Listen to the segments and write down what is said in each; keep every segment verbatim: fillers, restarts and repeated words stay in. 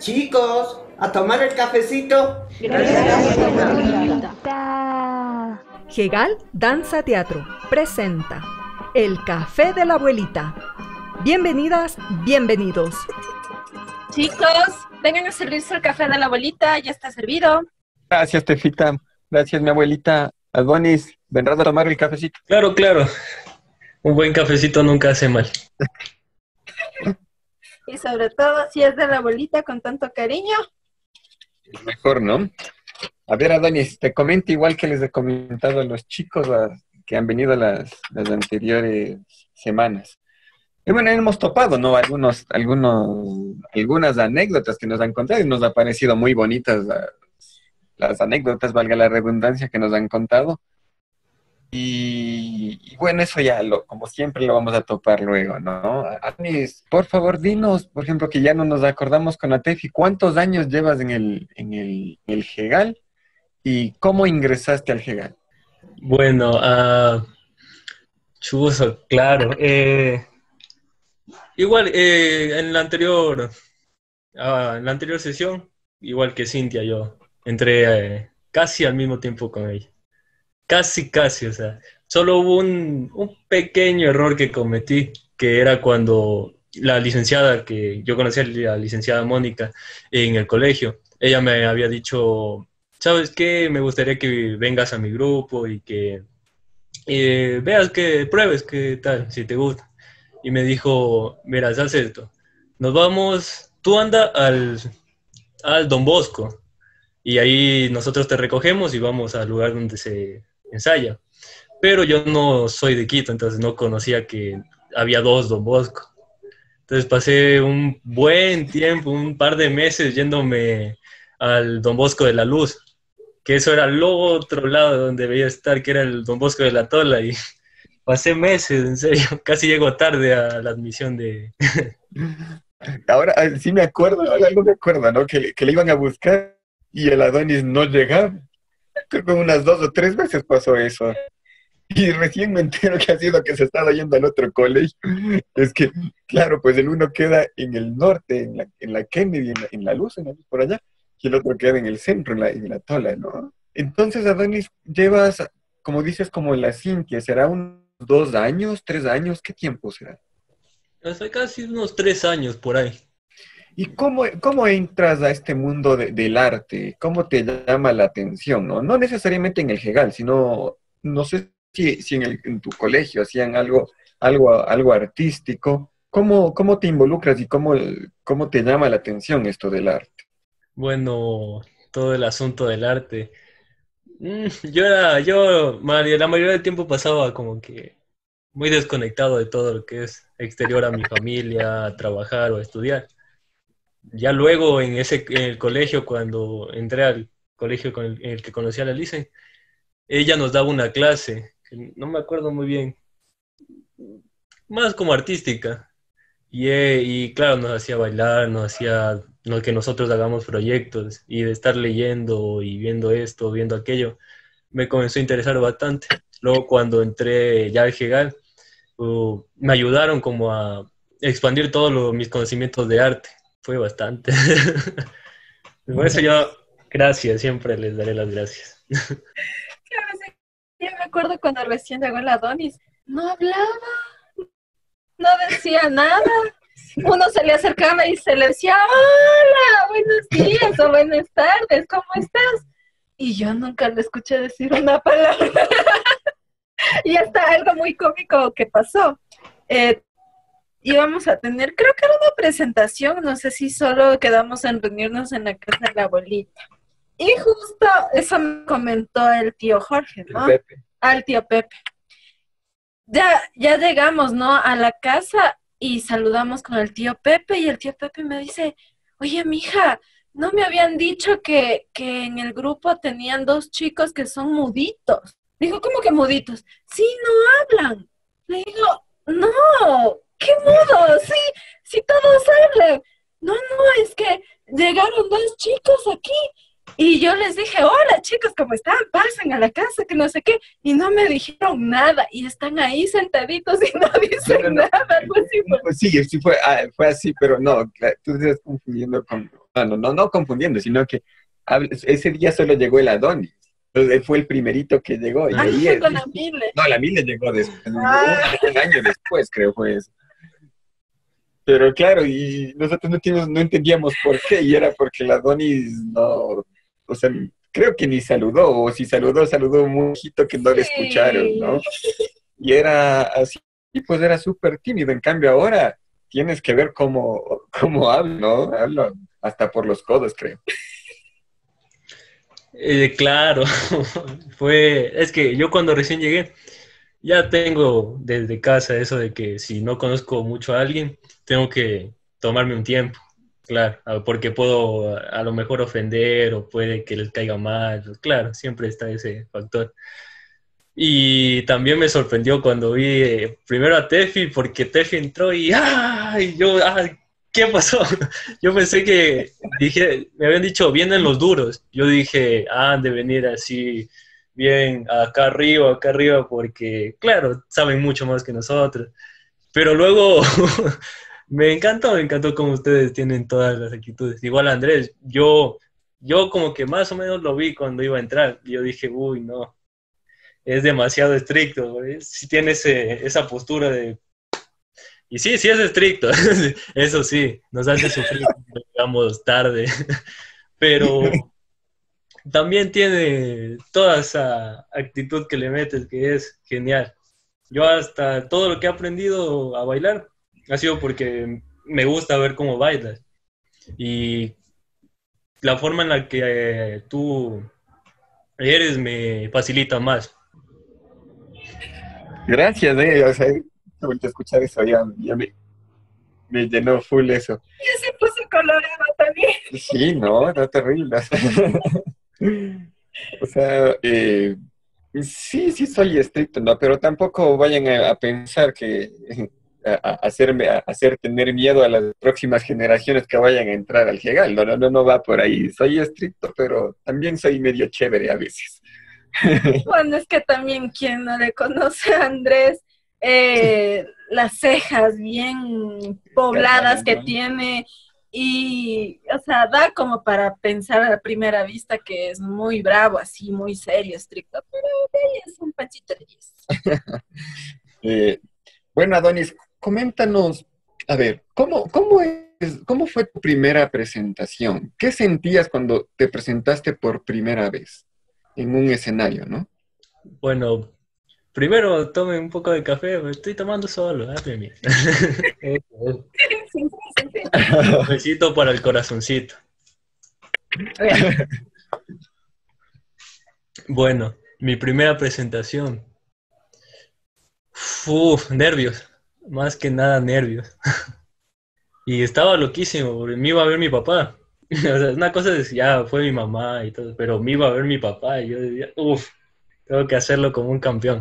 Chicos, a tomar el cafecito. Gracias, abuelita. Gegal Danza Teatro presenta El Café de la Abuelita. Bienvenidas, bienvenidos. Chicos, vengan a servirse el café de la abuelita, ya está servido. Gracias, Tefita. Gracias, mi abuelita. Adonis, ¿vendrás a tomar el cafecito? Claro, claro. Un buen cafecito nunca hace mal. Y sobre todo, si es de la abuelita con tanto cariño. Es mejor, ¿no? A ver, Adonis, te comento igual que les he comentado a los chicos a, que han venido las, las anteriores semanas. Y bueno, hemos topado, ¿no? Algunos, algunos, algunas anécdotas que nos han contado y nos ha parecido muy bonitas las, las anécdotas, valga la redundancia, que nos han contado. Y, y bueno, eso ya, lo, como siempre, lo vamos a topar luego, ¿no? Adonis, por favor, dinos, por ejemplo, que ya no nos acordamos con la Tefi, ¿cuántos años llevas en el, en el, en el Gegal y cómo ingresaste al Gegal? Bueno, uh, chuzo, claro. Eh, igual, eh, en la anterior, uh, en la anterior sesión, igual que Cintia, yo entré eh, casi al mismo tiempo con ella. Casi, casi, o sea, solo hubo un, un pequeño error que cometí, que era cuando la licenciada, que yo conocía a la licenciada Mónica en el colegio, ella me había dicho, ¿sabes qué? Me gustaría que vengas a mi grupo y que eh, veas, que pruebes qué tal, si te gusta. Y me dijo, mira, haz esto, nos vamos, tú anda al, al Don Bosco, y ahí nosotros te recogemos y vamos al lugar donde se ensaya. Pero yo no soy de Quito, entonces no conocía que había dos Don Bosco. Entonces pasé un buen tiempo, un par de meses yéndome al Don Bosco de la Luz, que eso era al otro lado donde debía estar, que era el Don Bosco de la Tola, y pasé meses, en serio, casi llego tarde a la admisión de... Ahora sí me acuerdo, ahora no me acuerdo, ¿no? Que, que le iban a buscar y el Adonis no llegaba. Creo que unas dos o tres veces pasó eso. Y recién me entero que ha sido que se estaba yendo al otro colegio. Es que, claro, pues el uno queda en el norte, en la, en la Kennedy, en la, en la Luz, en la Luz por allá, y el otro queda en el centro, en la, en la Tola, ¿no? Entonces, Adonis, llevas, como dices, como la Cintia, ¿será unos dos años, tres años? ¿Qué tiempo será? Hace casi unos tres años por ahí. ¿Y cómo, cómo entras a este mundo de, del arte? ¿Cómo te llama la atención? No, no necesariamente en el Gegal, sino, no sé si, si en, el, en tu colegio hacían algo, algo, algo artístico. ¿Cómo, cómo te involucras y cómo, cómo te llama la atención esto del arte? Bueno, todo el asunto del arte. Mm, yo era, yo la mayoría del tiempo pasaba como que muy desconectado de todo lo que es exterior a mi familia, a trabajar o a estudiar. Ya luego en ese en el colegio, cuando entré al colegio con el, en el que conocí a la Licen, ella nos daba una clase, que no me acuerdo muy bien, más como artística. Y, eh, y claro, nos hacía bailar, nos hacía no, que nosotros hagamos proyectos, y de estar leyendo y viendo esto, viendo aquello, me comenzó a interesar bastante. Luego cuando entré ya al Gegal, uh, me ayudaron como a expandir todos los, mis conocimientos de arte. Fue bastante. Por eso yo, gracias, siempre les daré las gracias. Claro, sí. Yo me acuerdo cuando recién llegó el Adonis, no hablaba, no decía nada. Uno se le acercaba y se le decía, hola, buenos días o buenas tardes, ¿cómo estás? Y yo nunca le escuché decir una palabra. Y hasta algo muy cómico que pasó. Eh, íbamos a tener, creo que era una presentación, no sé si solo quedamos en reunirnos en la casa de la abuelita. Y justo eso me comentó el tío Jorge, ¿no? El Pepe. Al tío Pepe. Ya, ya llegamos, ¿no? A la casa y saludamos con el tío Pepe y el tío Pepe me dice, oye, mija, ¿no me habían dicho que, que en el grupo tenían dos chicos que son muditos? Dijo, ¿cómo que muditos? Sí, no hablan. Le digo, no, ¿qué mudo? Sí, sí todos hablan. No, no, es que llegaron dos chicos aquí. Y yo les dije, hola chicos, ¿cómo están? Pasen a la casa, que no sé qué. Y no me dijeron nada. Y están ahí sentaditos y no dicen No, no, no. nada. Algo así fue. Pues sí, sí fue, ah, fue así, pero no, tú te estás confundiendo con no, no, no confundiendo, sino que hab- ese día solo llegó el Adonis. Entonces, él fue el primerito que llegó. Y Ah, ahí fue es- con la Mile. no, la Mile llegó después, un, Ah. un año después, creo fue eso. Pero claro, y nosotros no, teníamos- no entendíamos por qué, y era porque el Adonis no, o sea, creo que ni saludó, o si saludó, saludó muy bajito que no le escucharon, ¿no? Y era así, pues era súper tímido. En cambio, ahora tienes que ver cómo, cómo habla, ¿no? Habla hasta por los codos, creo. Eh, claro, fue, es que yo cuando recién llegué, ya tengo desde casa eso de que si no conozco mucho a alguien, tengo que tomarme un tiempo, claro, ah, porque puedo a, a lo mejor ofender o puede que les caiga mal, claro, siempre está ese factor. Y también me sorprendió cuando vi eh, primero a Tefi, porque Tefi entró y ¡ay! Yo, ¡ay! ¿Qué pasó? Yo pensé que, dije, me habían dicho, vienen los duros. Yo dije, ah, han de venir así, bien, acá arriba, acá arriba, porque, claro, saben mucho más que nosotros. Pero luego, me encantó, me encantó cómo ustedes tienen todas las actitudes. Igual Andrés, yo, yo como que más o menos lo vi cuando iba a entrar. Yo dije, uy, no, es demasiado estricto, güey. Sí tiene ese, esa postura de... Y sí, sí es estricto, eso sí, nos hace sufrir cuando llegamos tarde, pero también tiene toda esa actitud que le metes que es genial. Yo hasta todo lo que he aprendido a bailar ha sido porque me gusta ver cómo bailas y la forma en la que eh, tú eres me facilita más. Gracias, eh, o sea, vuelto a escuchar eso, ya, ya me, me llenó full eso. Y se puso colorado también. Sí, no, no terrible. O sea, eh, sí, sí soy estricto, ¿no? Pero tampoco vayan a, a pensar que a, a hacerme, a hacer tener miedo a las próximas generaciones que vayan a entrar al Gegal. No, no, no, no va por ahí. Soy estricto, pero también soy medio chévere a veces. Bueno, es que también quien no le conoce a Andrés, eh, las cejas bien pobladas que tiene y, o sea, da como para pensar a la primera vista que es muy bravo, así, muy serio, estricto, pero de ahí es un panchito de diez. Eh, bueno, Adonis, coméntanos, a ver, ¿cómo, cómo es, cómo fue tu primera presentación? ¿Qué sentías cuando te presentaste por primera vez en un escenario, no? Bueno, primero tome un poco de café, me estoy tomando solo, hazme mía. Sí, sí, sí, sí. Un besito para el corazoncito. Bueno, mi primera presentación. Uf, nervios, más que nada nervios. Y estaba loquísimo, porque me iba a ver mi papá. O sea, una cosa es, ya fue mi mamá y todo, pero me iba a ver mi papá y yo decía, uff, tengo que hacerlo como un campeón.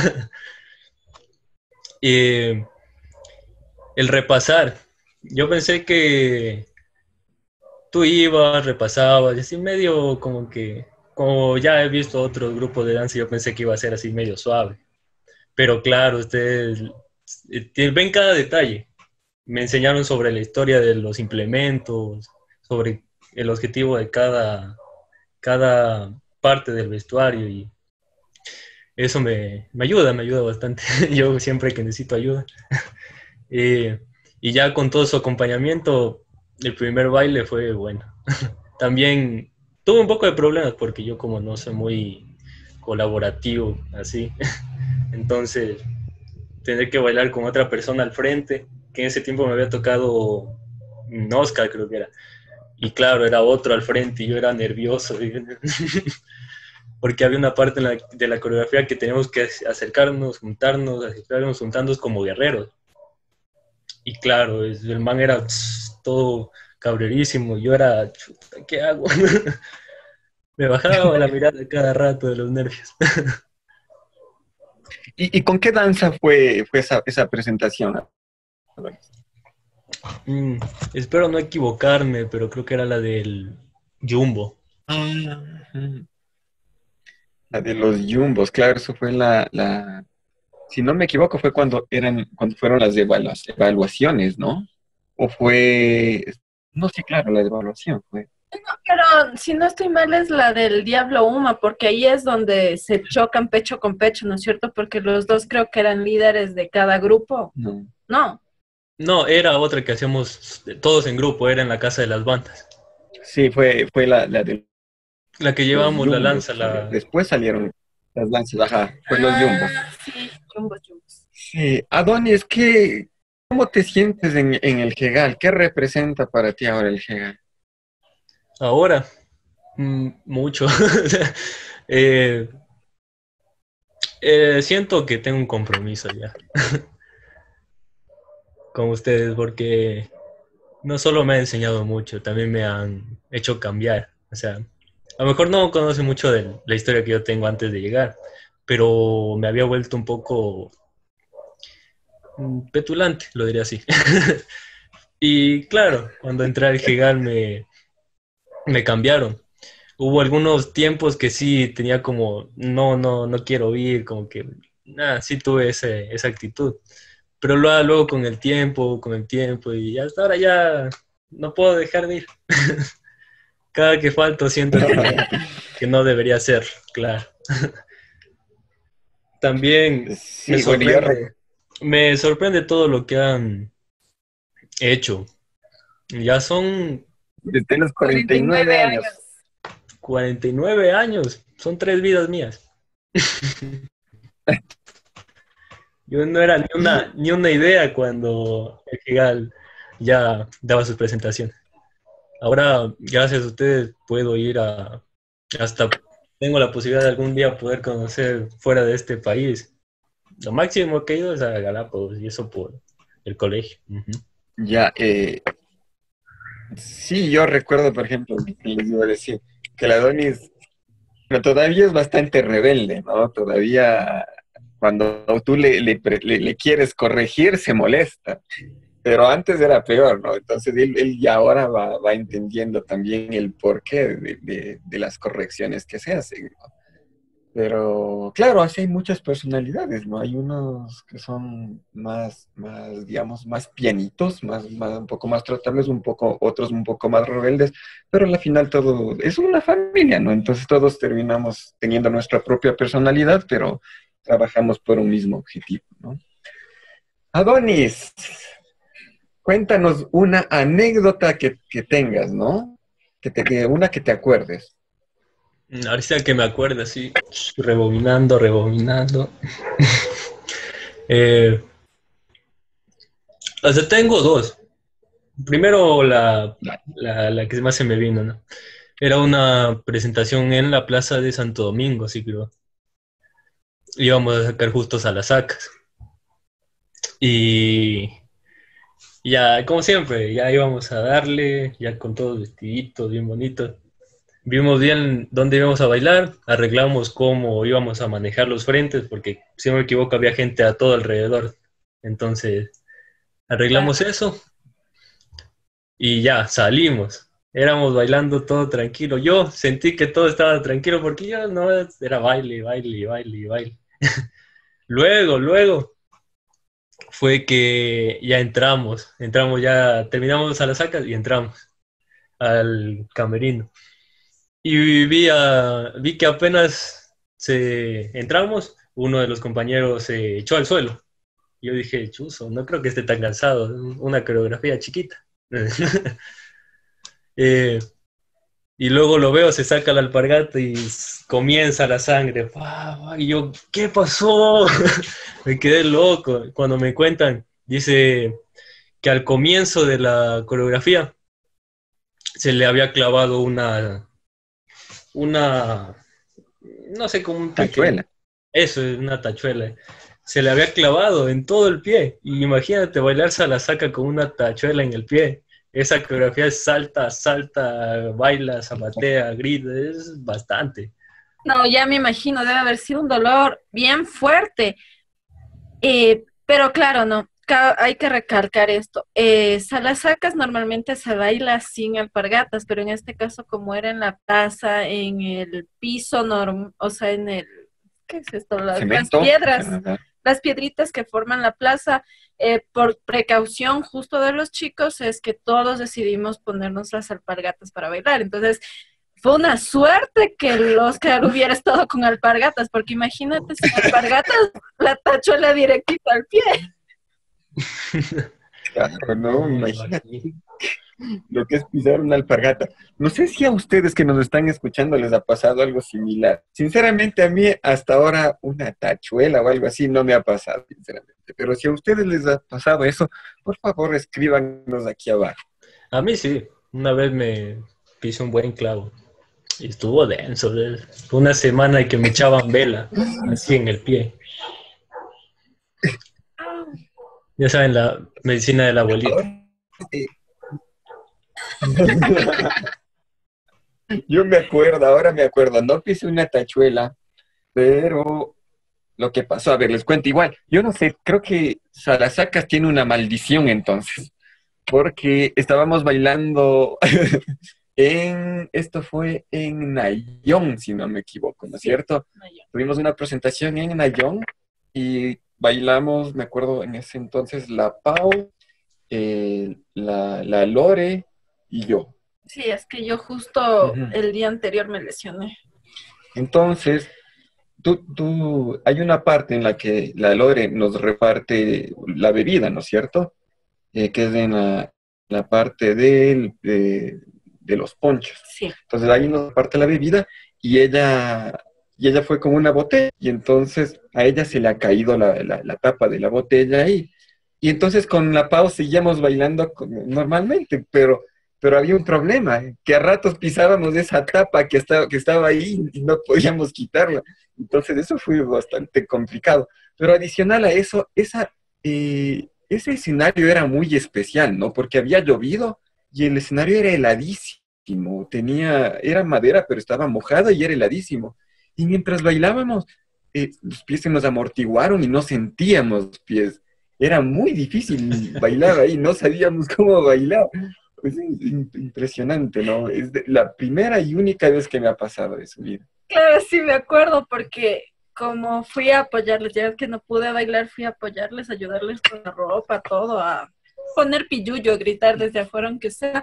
Y el repasar, yo pensé que tú ibas, repasabas, y así medio como que, como ya he visto otros grupos de danza, yo pensé que iba a ser así medio suave. Pero claro, ustedes eh, ven cada detalle. Me enseñaron sobre la historia de los implementos, sobre el objetivo de cada, cada parte del vestuario y eso me, me ayuda, me ayuda bastante. Yo siempre que necesito ayuda. Eh, y ya con todo su acompañamiento, el primer baile fue bueno. También tuve un poco de problemas porque yo como no soy muy colaborativo, así. Entonces, tener que bailar con otra persona al frente, que en ese tiempo me había tocado un Oscar, creo que era. Y claro, era otro al frente y yo era nervioso. Porque había una parte en la, de la coreografía que teníamos que acercarnos, juntarnos, acercarnos, juntarnos como guerreros. Y claro, el man era tss, todo cabrerísimo. Yo era, chuta, ¿qué hago? Me bajaba la mirada cada rato de los nervios. ¿Y, y con qué danza fue, fue esa, esa presentación? Mm, espero no equivocarme, pero creo que era la del Jumbo. La de los Jumbos, claro, eso fue la, la... Si no me equivoco, fue cuando eran, cuando fueron las evalu- evaluaciones, ¿no? O fue... No, sí, claro, la devaluación fue. Pero si no estoy mal es la del Diablo Uma, porque ahí es donde se chocan pecho con pecho, ¿no es cierto? Porque los dos creo que eran líderes de cada grupo. No. No. No, era otra que hacíamos todos en grupo, era en la casa de las bandas. Sí, fue, fue la, la de La que los llevábamos la yumbos. lanza, la... Después salieron las lanzas, ajá, fue los yumbos. Ah, sí, yumbos, yumbos. Sí, Adonis, ¿qué, ¿cómo te sientes en, en el Jegal? ¿Qué representa para ti ahora el Jegal? Ahora, mm, mucho. eh, eh, siento que tengo un compromiso ya con ustedes porque no solo me han enseñado mucho, también me han hecho cambiar. O sea, a lo mejor no conoce mucho de la historia que yo tengo antes de llegar, pero me había vuelto un poco mm, petulante, lo diría así. Y claro, cuando entré al Jegal me, me cambiaron. Hubo algunos tiempos que sí tenía como, no, no, no quiero ir, como que, nada, sí tuve ese, esa actitud. Pero luego, luego con el tiempo, con el tiempo, y hasta ahora ya no puedo dejar de ir. Cada que falto siento que, que no debería ser, claro. También Sí, me bueno, yo sorprende, me sorprende todo lo que han hecho. Ya son desde los cuarenta y nueve años. cuarenta y nueve años, son tres vidas mías. Yo no era ni una, ni una idea cuando el Gigal ya daba sus presentaciones. Ahora, gracias a ustedes, puedo ir a, hasta, tengo la posibilidad de algún día poder conocer fuera de este país. Lo máximo que he ido es a Galápagos, y eso por el colegio. Uh-huh. Ya, eh, sí, yo recuerdo, por ejemplo, que les iba a decir, que el Adonis pero todavía es bastante rebelde, ¿no? Todavía cuando tú le, le, le, le quieres corregir, se molesta. Pero antes era peor, ¿no? Entonces él, él ya ahora va, va entendiendo también el porqué de, de, de las correcciones que se hacen, ¿no? Pero claro, así hay muchas personalidades, ¿no? Hay unos que son más, más digamos, más pianitos, más, más, un poco más tratables, un poco, otros un poco más rebeldes, pero al final todo es una familia, ¿no? Entonces todos terminamos teniendo nuestra propia personalidad, pero trabajamos por un mismo objetivo, ¿no? Adonis, cuéntanos una anécdota que, que tengas, ¿no? Que te, que una que te acuerdes. Ahorita que me acuerdo, así, rebobinando, rebobinando. eh, o sea, tengo dos. Primero, la, la, la que más se me vino, ¿no? Era una presentación en la Plaza de Santo Domingo, sí creo. Íbamos a sacar justos a las sacas. Y ya, como siempre, ya íbamos a darle, ya con todos vestiditos, bien bonitos. Vimos bien dónde íbamos a bailar, arreglamos cómo íbamos a manejar los frentes, porque si no me equivoco había gente a todo alrededor. Entonces, arreglamos eso y ya, salimos. Éramos bailando todo tranquilo. Yo sentí que todo estaba tranquilo porque yo no era baile, baile, baile, baile. Luego, luego fue que ya entramos, entramos ya, terminamos a las sacas y entramos al camerino. Y vi, a, vi que apenas se entramos, uno de los compañeros se echó al suelo. Yo dije, chuzo, no creo que esté tan cansado, una coreografía chiquita. eh, y luego lo veo, se saca la alpargata y comienza la sangre. Y yo, ¿qué pasó? Me quedé loco. Cuando me cuentan, dice que al comienzo de la coreografía se le había clavado una... una, no sé, como un tachuela. Eso, es una tachuela. Se le había clavado en todo el pie. Y imagínate bailarse a la saca con una tachuela en el pie. Esa coreografía es salta, salta, baila, zapatea, grita, es bastante. No, ya me imagino, debe haber sido un dolor bien fuerte. Eh, pero claro, no, hay que recalcar esto. Eh, salasacas normalmente se baila sin alpargatas, pero en este caso, como era en la plaza, en el piso normal, o sea, en el, ¿qué es esto? Las, las piedras, las piedritas que forman la plaza. Eh, por precaución justo de los chicos, es que todos decidimos ponernos las alpargatas para bailar. Entonces, fue una suerte que el Oscar hubiera estado con alpargatas, porque imagínate sin alpargatas, la tachuela directito al pie. Claro, no, imagínate lo que es pisar una alpargata. No sé si a ustedes que nos están escuchando les ha pasado algo similar. Sinceramente, a mí hasta ahora una tachuela o algo así no me ha pasado, sinceramente. Pero si a ustedes les ha pasado eso, por favor escríbanos aquí abajo. A mí sí, una vez me pisé un buen clavo y estuvo denso. Fue una semana y que me echaban vela así en el pie. Ya saben, la medicina de la abuelita. Yo me acuerdo, ahora me acuerdo, no pisé una tachuela, pero lo que pasó, a ver, les cuento igual. Yo no sé, creo que Salasacas tiene una maldición entonces, porque estábamos bailando en, esto fue en Nayón, si no me equivoco, ¿no es cierto? Nayón. Tuvimos una presentación en Nayón y bailamos, me acuerdo en ese entonces, la Pau, eh, la, la Lore y yo. Sí, es que yo justo Ujú. el día anterior me lesioné. Entonces, tú, tú, hay una parte en la que la Lore nos reparte la bebida, ¿no es cierto? Eh, que es en la, la parte del, de, de los ponchos. Sí. Entonces ahí nos reparte la bebida y ella, y ella fue con una botella y entonces a ella se le ha caído la, la, la tapa de la botella ahí. Y entonces con la Pau seguíamos bailando como normalmente, pero... Pero había un problema, que a ratos pisábamos esa tapa que estaba, que estaba ahí y no podíamos quitarla. Entonces eso fue bastante complicado. Pero adicional a eso, esa, eh, ese escenario era muy especial, ¿no? Porque había llovido y el escenario era heladísimo. Tenía, era madera, pero estaba mojada y era heladísimo. Y mientras bailábamos, eh, los pies se nos amortiguaron y no sentíamos los pies. Era muy difícil bailar ahí, no sabíamos cómo bailar. Es impresionante, ¿no? Es de, la primera y única vez que me ha pasado eso, mira. Claro, sí me acuerdo, porque como fui a apoyarles, ya que no pude bailar, fui a apoyarles, ayudarles con la ropa, todo, a poner pillullo, gritar desde afuera, aunque sea.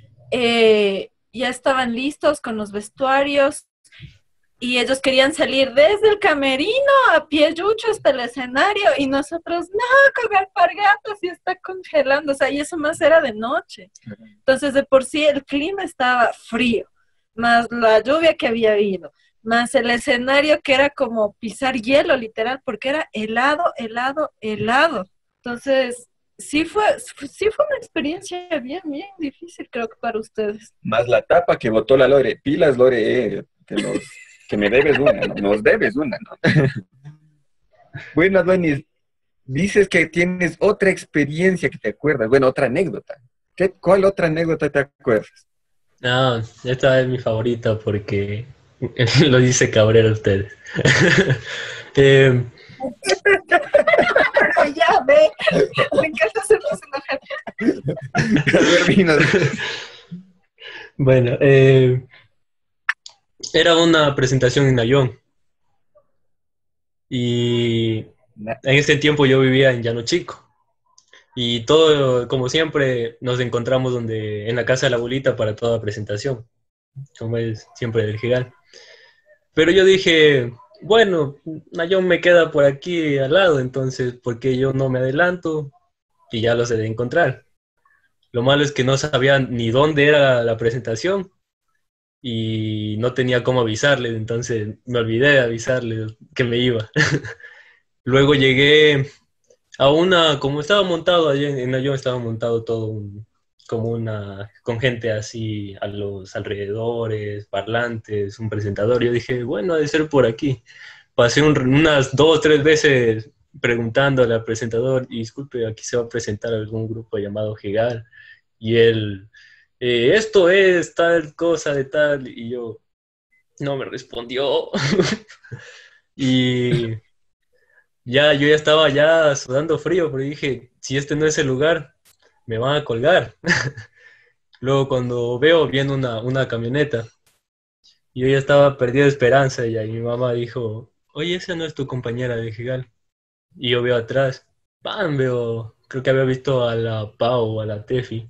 Eh, ya estaban listos con los vestuarios y ellos querían salir desde el camerino a pie yucho hasta el escenario y nosotros, no, con alpargatas y está congelando, o sea, y eso más era de noche. Entonces, de por sí el clima estaba frío, más la lluvia que había habido, más el escenario que era como pisar hielo, literal, porque era helado, helado, helado. Entonces, sí fue, sí fue una experiencia bien, bien difícil, creo que para ustedes. Más la tapa que botó la Lore. Pilas, Lore, eh, que, nos, que me debes una, ¿no? Nos debes una, ¿no? Bueno, Adonis, dices que tienes otra experiencia que te acuerdas, bueno, otra anécdota. ¿Qué, ¿Cuál otra anécdota te acuerdas? Ah, esta es mi favorita porque lo dice Cabrera ustedes. eh, Ya, ve, me encanta hacernos enojar. Bueno, eh, era una presentación en Nayón y en ese tiempo yo vivía en Llano Chico y todo, como siempre, nos encontramos donde, en la casa de la abuelita para toda presentación, como es siempre del Gigal. Pero yo dije, bueno, Nayón me queda por aquí al lado, entonces, ¿por qué yo no me adelanto? Y ya los he de encontrar. Lo malo es que no sabía ni dónde era la presentación y no tenía cómo avisarles, entonces me olvidé de avisarles que me iba. Luego llegué a una, como estaba montado allí en Nayón, estaba montado todo un, como una, con gente así a los alrededores, parlantes, un presentador. Yo dije, bueno, ha de ser por aquí. Pasé un, unas dos, tres veces preguntándole al presentador, y disculpe, aquí se va a presentar algún grupo llamado Gigal. Y él, eh, esto es tal cosa de tal, y yo, no me respondió. Y ya, yo ya estaba ya sudando frío, pero dije, si este no es el lugar, me van a colgar. Luego cuando veo, viene una, una camioneta, y yo ya estaba perdido de esperanza, y ahí mi mamá dijo, oye, esa no es tu compañera de Gigal. y yo veo atrás, ¡pam! Veo, creo que había visto a la Pau o a la Tefi.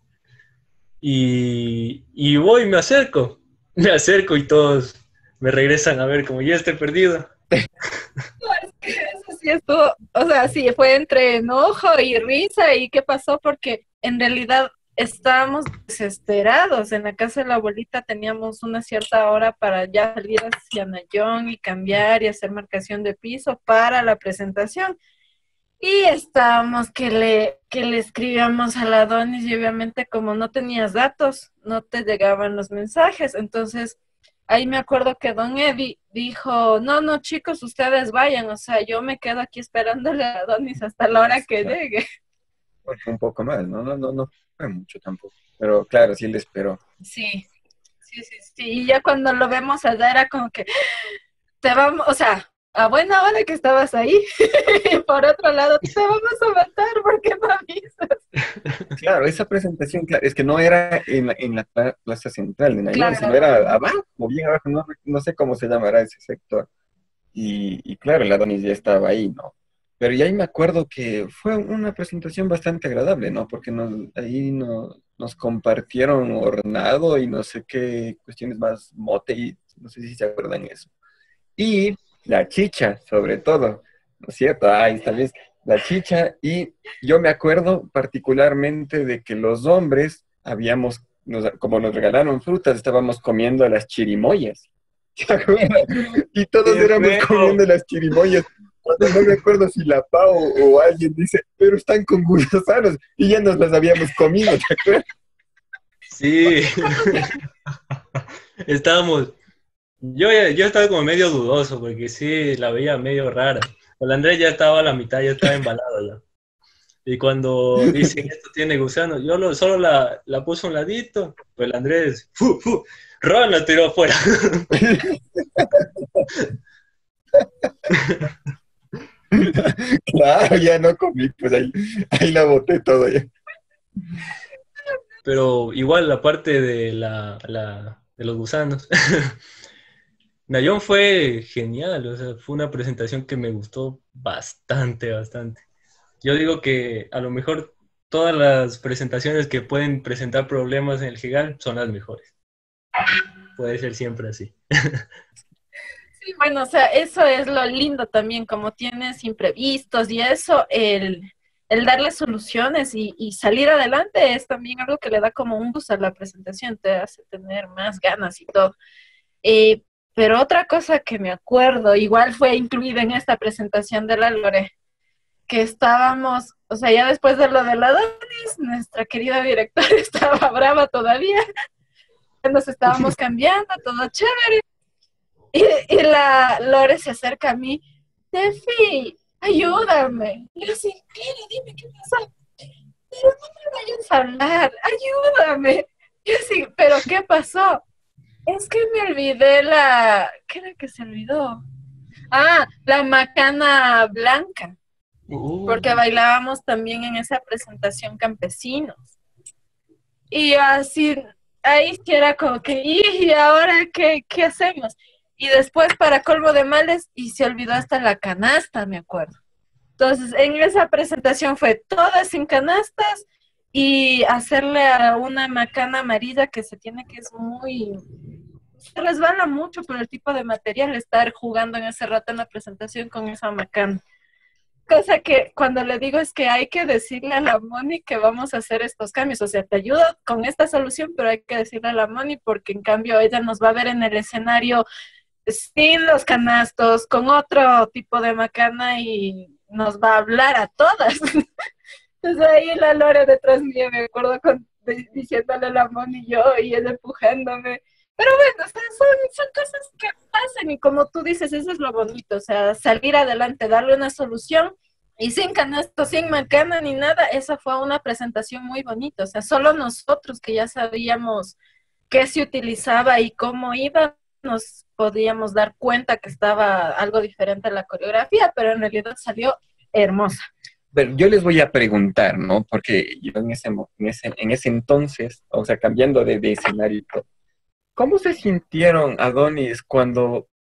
Y, y voy, me acerco, me acerco y todos me regresan a ver como ya estoy perdido. No, es que eso sí estuvo, o sea, sí, fue entre enojo y risa y qué pasó, porque en realidad estábamos desesperados. En la casa de la abuelita teníamos una cierta hora para ya salir hacia Nayón y cambiar y hacer marcación de piso para la presentación. Y estábamos que le, que le escribíamos a la Donis y obviamente como no tenías datos, no te llegaban los mensajes. Entonces, ahí me acuerdo que Don Eddie dijo, no, no, chicos, ustedes vayan, o sea, yo me quedo aquí esperándole a Donis hasta la hora que llegue. Pues un poco más, no, no, no, no fue mucho tampoco. Pero claro, sí le esperó. Sí, sí, sí, sí. Y ya cuando lo vemos allá era como que te vamos, o sea, a buena hora que estabas ahí. Y por otro lado, te vamos a matar porque no avisas. Claro, esa presentación, claro, es que no era en la, en la pla- plaza central de Nayón, Claro. sino era abajo, bien abajo, no, no sé cómo se llamará ese sector. Y, y claro, el Adonis ya estaba ahí, ¿no? Pero ya ahí me acuerdo que fue una presentación bastante agradable, ¿no? Porque nos, ahí no- nos compartieron hornado y no sé qué cuestiones más, mote, y no sé si se acuerdan eso. Y la chicha, sobre todo, ¿no es cierto? Ahí tal vez la chicha. Y yo me acuerdo particularmente de que los hombres habíamos, nos- como nos regalaron frutas, estábamos comiendo las chirimoyas. ¿Se acuerdan? Y todos ¡Qué éramos feo! comiendo las chirimoyas. Cuando no me acuerdo si la Pau o alguien dice, pero están con gusanos, y ya nos las habíamos comido, ¿te acuerdas? Sí. Estábamos, yo, ya- yo estaba como medio dudoso porque sí, la veía medio rara. El Andrés ya estaba a la mitad, ya estaba embalado ya. Y cuando dicen esto tiene gusano, yo lo- solo la, la puse a un ladito, pues el Andrés, ¡fu, fu! ¡Ron! La tiró afuera. Claro, ya no comí, pues ahí, ahí la boté todo ya. Pero igual la parte de, la, la- de los gusanos. Nayón fue genial, o sea, fue una presentación que me gustó bastante, bastante. Yo digo que a lo mejor todas las presentaciones que pueden presentar problemas en el Gigal son las mejores. Puede ser siempre así. Sí, bueno, o sea, eso es lo lindo también, como tienes imprevistos y eso, el, el darle soluciones y, y salir adelante es también algo que le da como un boost a la presentación, te hace tener más ganas y todo. Eh, pero otra cosa que me acuerdo, igual fue incluida en esta presentación de la Lore, que estábamos, o sea, ya después de lo de la Donis, nuestra querida directora estaba brava todavía, nos estábamos cambiando, todo chévere. Y, y la Lore se acerca a mí, Tefi, ayúdame. Y yo así, claro, dime qué pasa. Pero no me vayas a hablar, ayúdame. Y yo así, pero ¿qué pasó? Es que me olvidé la... ¿Qué era que se olvidó? Ah, la macana blanca, porque bailábamos también en esa presentación campesinos. Y así, ahí sí era como que, ¿y ahora qué, qué hacemos? Y después, para colmo de males, y se olvidó hasta la canasta, me acuerdo. Entonces, en esa presentación fue todas sin canastas y hacerle a una macana amarilla que se tiene que es muy... Se resbala mucho por el tipo de material estar jugando en ese rato en la presentación con esa macana. Cosa que cuando le digo es que hay que decirle a la Moni que vamos a hacer estos cambios. O sea, te ayudo con esta solución, pero hay que decirle a la Moni porque en cambio ella nos va a ver en el escenario sin los canastos, con otro tipo de macana y nos va a hablar a todas. Entonces ahí la Lore detrás mía, me acuerdo con, de, diciéndole a la Moni y yo y ella empujándome. Pero bueno, o sea, son, son cosas que pasan y como tú dices, eso es lo bonito, o sea, salir adelante, darle una solución y sin canasto, sin macana ni nada, esa fue una presentación muy bonita, o sea, solo nosotros que ya sabíamos qué se utilizaba y cómo iba, nos podíamos dar cuenta que estaba algo diferente a la coreografía, pero en realidad salió hermosa. Pero yo les voy a preguntar, ¿no? Porque yo en ese, mo- en ese, en ese entonces, o sea, cambiando de, de escenario y todo, ¿cómo se sintieron, Adonis, cuando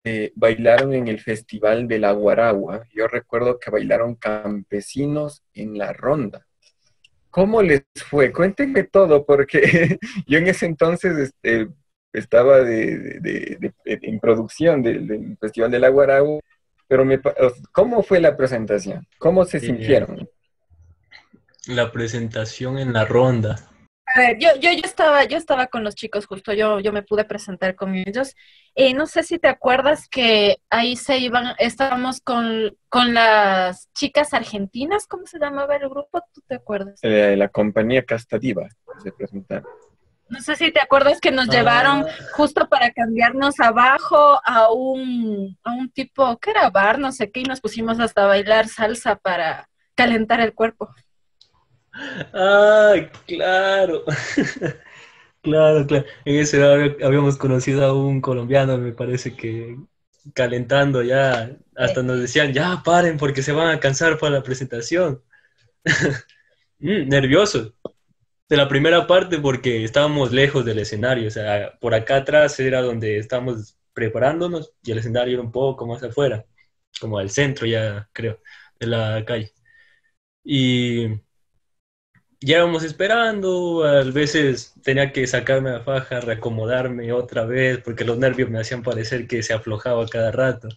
eh, bailaron en el Festival de la Guaragua. Yo recuerdo que bailaron campesinos en la ronda. ¿Cómo les fue? Cuéntenme todo, porque yo en ese entonces este, estaba de, de- de- de- en producción del, del Festival de la Guaragua, pero me, pa- ¿cómo fue la presentación? ¿Cómo se Eh, sintieron? la presentación en la ronda. A ver, yo, yo, yo estaba, yo estaba con los chicos justo, yo, yo me pude presentar con ellos. Eh, no sé si te acuerdas que ahí se iban, estábamos con, con las chicas argentinas, ¿cómo se llamaba el grupo? ¿Tú te acuerdas? Eh, la compañía Casta Diva se presentaron. No sé si te acuerdas que nos llevaron Ah, justo para cambiarnos abajo a un, a un tipo, ¿qué era? Bar, no sé qué, y nos pusimos hasta a bailar salsa para calentar el cuerpo. ah, claro. Claro, claro. En ese hab- habíamos conocido a un colombiano, me parece que calentando ya, hasta nos decían, ya paren porque se van a cansar para la presentación. Mm, nerviosos. De la primera parte porque estábamos lejos del escenario, o sea, por acá atrás era donde estábamos preparándonos y el escenario era un poco más afuera, como al centro ya, creo, de la calle. Y ya íbamos esperando, a veces tenía que sacarme la faja, reacomodarme otra vez, porque los nervios me hacían parecer que se aflojaba cada rato.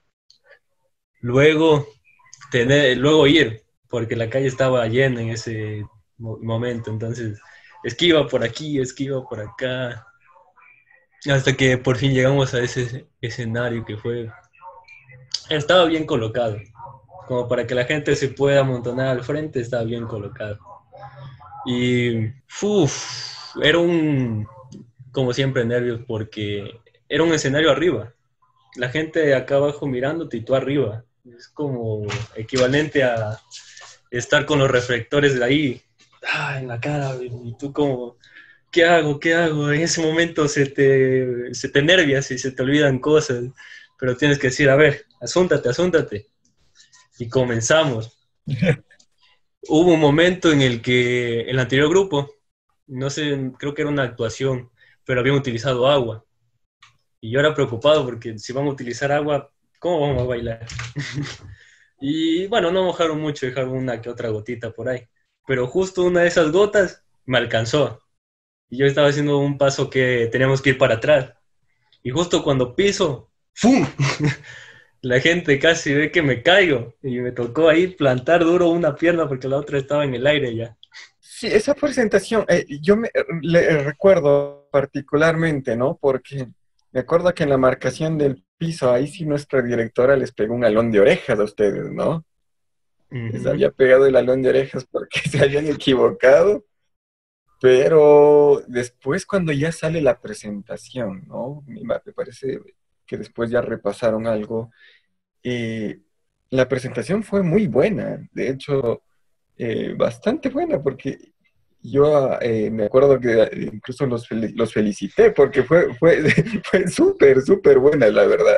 Luego, tener, luego ir, porque la calle estaba llena en ese mo- momento, entonces esquiva por aquí, esquiva por acá, hasta que por fin llegamos a ese escenario que fue, estaba bien colocado, como para que la gente se pueda amontonar al frente, estaba bien colocado. Y, uff, era un, como siempre, nervios porque era un escenario arriba. La gente acá abajo mirándote y tú arriba. Es como equivalente a estar con los reflectores de ahí, ah, en la cara, y tú como, ¿qué hago? ¿Qué hago? En ese momento se te, se te nervias y se te olvidan cosas, pero tienes que decir, a ver, asúntate, asúntate. Y comenzamos. Hubo un momento en el que el anterior grupo, no sé, creo que era una actuación, pero habían utilizado agua. Y yo era preocupado porque si van a utilizar agua, ¿cómo vamos a bailar? Y bueno, no mojaron mucho, dejaron una que otra gotita por ahí. Pero justo una de esas gotas me alcanzó. Y yo estaba haciendo un paso que teníamos que ir para atrás. Y justo cuando piso, ¡fum! La gente casi ve que me caigo. Y me tocó ahí plantar duro una pierna porque la otra estaba en el aire ya. Sí, esa presentación, eh, yo me le recuerdo particularmente, ¿no? Porque me acuerdo que en la marcación del piso, ahí sí nuestra directora les pegó un alón de orejas a ustedes, ¿no? Les Ujú. había pegado el alón de orejas porque se habían equivocado, pero después cuando ya sale la presentación, ¿no? Me me parece que después ya repasaron algo. eh, la presentación fue muy buena, de hecho, eh, bastante buena, porque yo eh, me acuerdo que eh, incluso los, fel- los felicité, porque fue, fue, fue súper, súper buena, la verdad.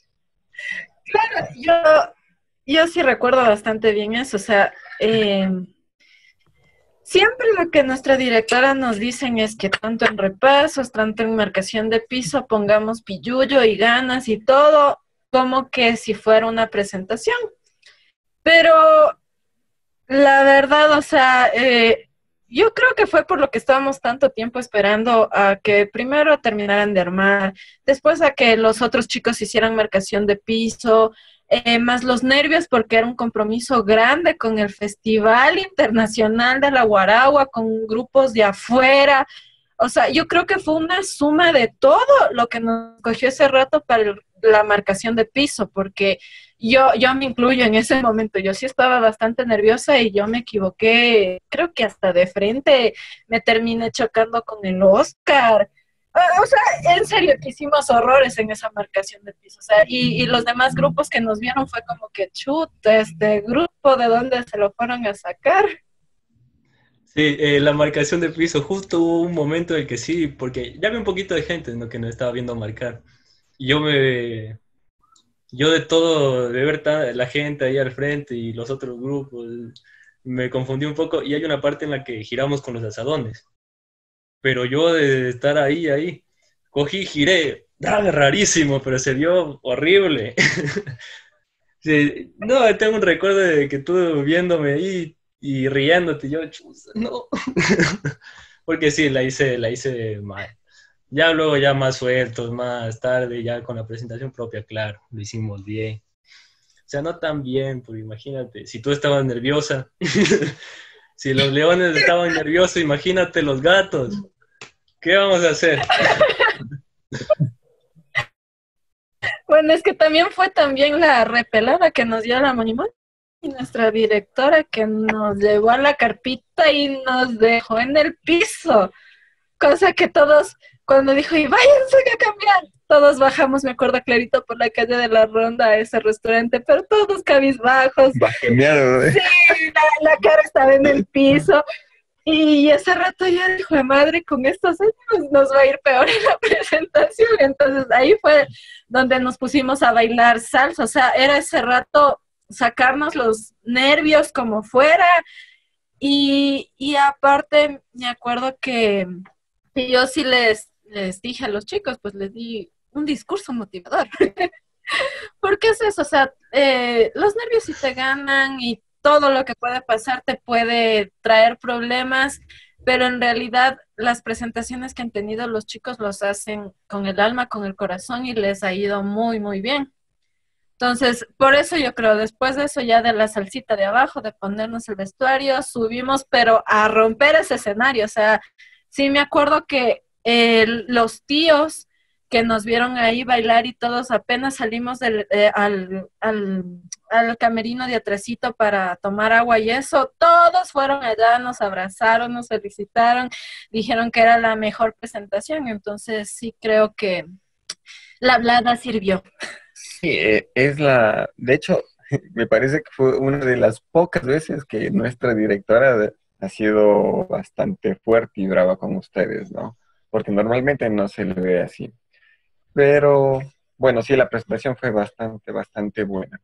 Yo, yo sí recuerdo bastante bien eso, o sea, eh, siempre lo que nuestra directora nos dicen es que tanto en repasos, tanto en marcación de piso, pongamos pillullo y ganas y todo, como que si fuera una presentación. Pero la verdad, o sea, eh, yo creo que fue por lo que estábamos tanto tiempo esperando a que primero terminaran de armar, después a que los otros chicos hicieran marcación de piso, eh, más los nervios porque era un compromiso grande con el Festival Internacional de la Guaragua, con grupos de afuera. O sea, yo creo que fue una suma de todo lo que nos cogió ese rato para el- la marcación de piso, porque yo, yo me incluyo en ese momento. Yo sí estaba bastante nerviosa y yo me equivoqué, creo que hasta de frente me terminé chocando con el Oscar. Ah, O sea, en serio, que hicimos horrores en esa marcación de piso. O sea, y, y los demás grupos que nos vieron fue como que, chuta, este grupo, ¿de dónde se lo fueron a sacar? Sí, eh, la marcación de piso, justo hubo un momento en el que sí, porque ya había un poquito de gente, ¿no? Que nos estaba viendo marcar. Y yo me, yo de todo, de ver ta- la gente ahí al frente y los otros grupos, me confundí un poco y hay una parte en la que giramos con los asadones. Pero yo de estar ahí, ahí, cogí, giré, Ah, rarísimo, pero se vio horrible. Sí, no, tengo un recuerdo de que tú viéndome ahí y riéndote, yo, chusa, no. Porque sí, la hice, la hice mal. Ya luego, ya más sueltos, más tarde, ya con la presentación propia, claro, lo hicimos bien. O sea, no tan bien, porque imagínate, si tú estabas nerviosa, si los leones estaban nerviosos, imagínate los gatos. ¿Qué vamos a hacer? Bueno, es que también fue también la repelada que nos dio la Monimón y nuestra directora que nos llevó a la carpita y nos dejó en el piso. Cosa que todos, cuando dijo, y váyanse a cambiar, todos bajamos, me acuerdo clarito, por la calle de la Ronda a ese restaurante, pero todos cabizbajos. Bajoneado, ¿eh? Sí, la, la cara estaba en el piso. Y ese rato ya dijo, madre, con estos años nos va a ir peor en la presentación. Entonces ahí fue donde nos pusimos a bailar salsa. O sea, era ese rato sacarnos los nervios como fuera. Y, y aparte, me acuerdo que, que yo sí les, les dije a los chicos, pues les di un discurso motivador. Porque es eso, o sea, eh, los nervios sí te ganan y todo lo que puede pasar te puede traer problemas, pero en realidad las presentaciones que han tenido los chicos los hacen con el alma, con el corazón y les ha ido muy, muy bien. Entonces, por eso yo creo, después de eso ya de la salsita de abajo, de ponernos el vestuario, subimos, pero a romper ese escenario. O sea, sí me acuerdo que eh, los tíos que nos vieron ahí bailar y todos apenas salimos del, eh, al, al, al camerino de atrásito para tomar agua y eso, todos fueron allá, nos abrazaron, nos felicitaron, dijeron que era la mejor presentación, entonces sí creo que la hablada sirvió. Sí, eh, es la, de hecho, me parece que fue una de las pocas veces que nuestra directora de, ha sido bastante fuerte y brava con ustedes, ¿no? Porque normalmente no se le ve así. Pero, bueno, sí, la presentación fue bastante, bastante buena.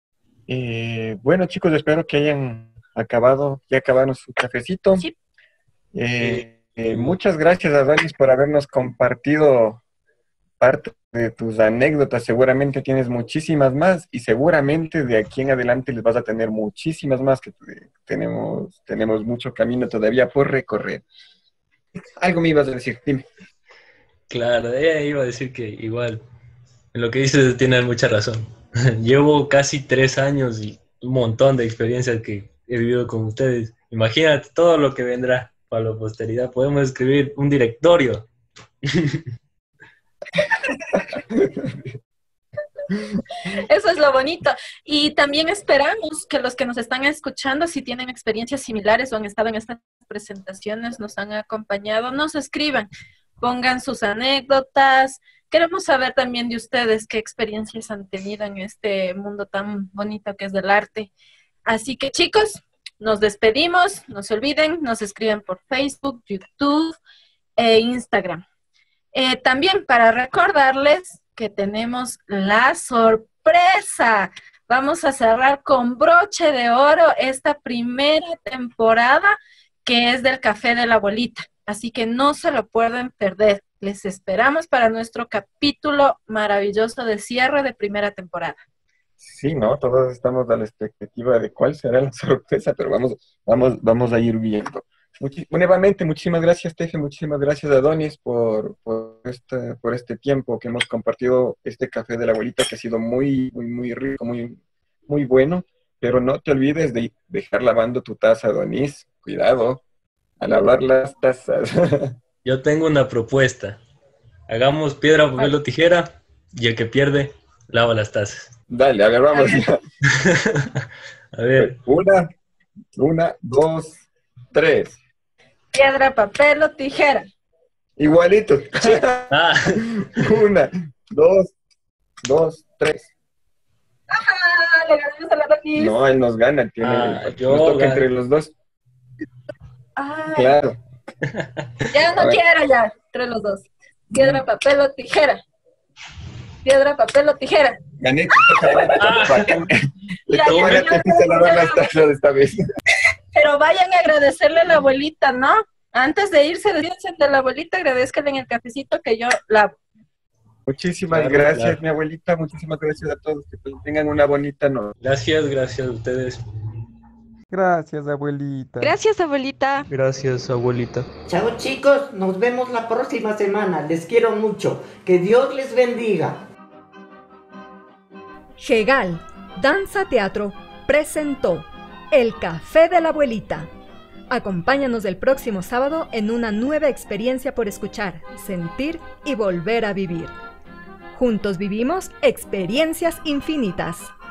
Eh, bueno, chicos, espero que hayan acabado, ya acabaron su cafecito. Sí. Eh, eh, muchas gracias, Adonis, por habernos compartido parte de tus anécdotas. Seguramente tienes muchísimas más y seguramente de aquí en adelante les vas a tener muchísimas más, que tenemos, tenemos mucho camino todavía por recorrer. Algo me ibas a decir, dime. Claro, ella iba a decir que igual, en lo que dices tiene mucha razón. Llevo casi tres años y un montón de experiencias que he vivido con ustedes. Imagínate todo lo que vendrá para la posteridad. Podemos escribir un directorio. Eso es lo bonito. Y también esperamos que los que nos están escuchando, si tienen experiencias similares o han estado en estas presentaciones, nos han acompañado, nos escriban. Pongan sus anécdotas. Queremos saber también de ustedes qué experiencias han tenido en este mundo tan bonito que es del arte. Así que, chicos, nos despedimos. No se olviden, nos escriben por Facebook, YouTube e Instagram. Eh, también para recordarles que tenemos la sorpresa. Vamos a cerrar con broche de oro esta primera temporada que es del Café de la Abuelita. Así que no se lo pueden perder. Les esperamos para nuestro capítulo maravilloso de cierre de primera temporada. Sí, ¿no? Todos estamos a la expectativa de cuál será la sorpresa, pero vamos, vamos, vamos a ir viendo. Muchi- nuevamente, muchísimas gracias, Tefe, muchísimas gracias, Adonis, por, por, este, por este tiempo que hemos compartido este Café de la Abuelita, que ha sido muy, muy, muy rico, muy, muy bueno. Pero no te olvides de dejar lavando tu taza, Adonis. Cuidado. A lavar las tazas. Yo tengo una propuesta. Hagamos piedra, papel o tijera y el que pierde, lava las tazas. Dale, a ver, vamos ya. A ver. Una, una, dos, tres. Piedra, papel o tijera. Igualito. Ah, Una, dos, dos, tres. ¡Ah! Le ganamos a la Donis. No, él nos gana. Tiene, Ah, nos yo toca gano. entre los dos. Ay, Claro. ya no A ver. quiero ya, entre los dos. Piedra, papel o tijera. Piedra, papel o tijera. Gané. Bacán. Le Ya, tocó a ya, la ya, Tefita ya, lavar ya. las tazas esta vez. Pero vayan a agradecerle a la abuelita, ¿no? Antes de irse, despídense de la abuelita, agradezcanle en el cafecito que yo lavo. Muchísimas Claro, gracias, claro. mi abuelita. Muchísimas gracias a todos. Que tengan una bonita noche. Gracias, gracias a ustedes. Gracias, abuelita. Gracias, abuelita. Gracias, abuelita. Chao chicos, nos vemos la próxima semana. Les quiero mucho. Que Dios les bendiga. Hegal, Danza Teatro, presentó El Café de la Abuelita. Acompáñanos el próximo sábado en una nueva experiencia por escuchar, sentir y volver a vivir. Juntos vivimos experiencias infinitas.